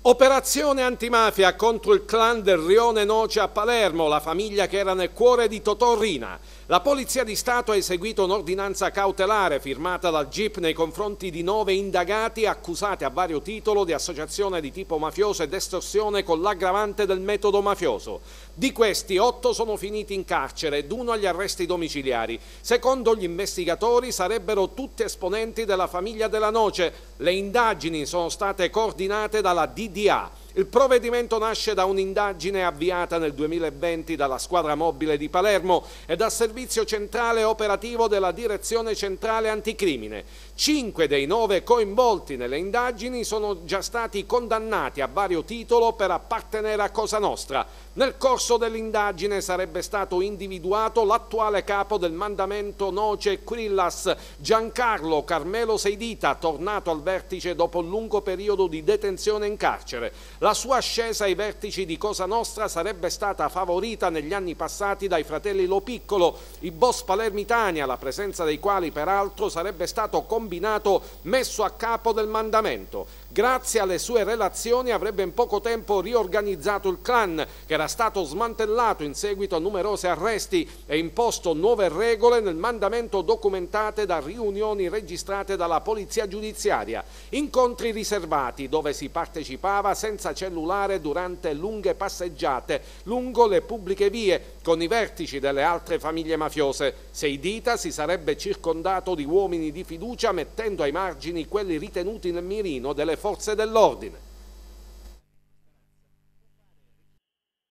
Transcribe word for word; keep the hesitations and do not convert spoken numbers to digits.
Operazione antimafia contro il clan del Rione Noce a Palermo, la famiglia che era nel cuore di Totò Riina. La Polizia di Stato ha eseguito un'ordinanza cautelare firmata dal G I P nei confronti di nove indagati accusati a vario titolo di associazione di tipo mafioso ed estorsione con l'aggravante del metodo mafioso. Di questi, otto sono finiti in carcere ed uno agli arresti domiciliari. Secondo gli investigatori sarebbero tutti esponenti della famiglia della Noce. Le indagini sono state coordinate dalla D D A. Il provvedimento nasce da un'indagine avviata nel duemilaventi dalla squadra mobile di Palermo e dal servizio centrale operativo della Direzione Centrale Anticrimine. Cinque dei nove coinvolti nelle indagini sono già stati condannati a vario titolo per appartenere a Cosa Nostra. Nel corso dell'indagine sarebbe stato individuato l'attuale capo del mandamento Noce Qurillas, Giancarlo Carmelo Seidita, tornato al vertice dopo un lungo periodo di detenzione in carcere. La sua ascesa ai vertici di Cosa Nostra sarebbe stata favorita negli anni passati dai fratelli Lo Piccolo, i boss palermitani, alla presenza dei quali peraltro sarebbe stato combinato messo a capo del mandamento. Grazie alle sue relazioni avrebbe in poco tempo riorganizzato il clan, che era stato smantellato in seguito a numerosi arresti, e imposto nuove regole nel mandamento documentate da riunioni registrate dalla polizia giudiziaria, incontri riservati dove si partecipava senza cellulare durante lunghe passeggiate lungo le pubbliche vie con i vertici delle altre famiglie mafiose. Seidita si sarebbe circondato di uomini di fiducia, mettendo ai margini quelli ritenuti nel mirino delle forze dell'ordine.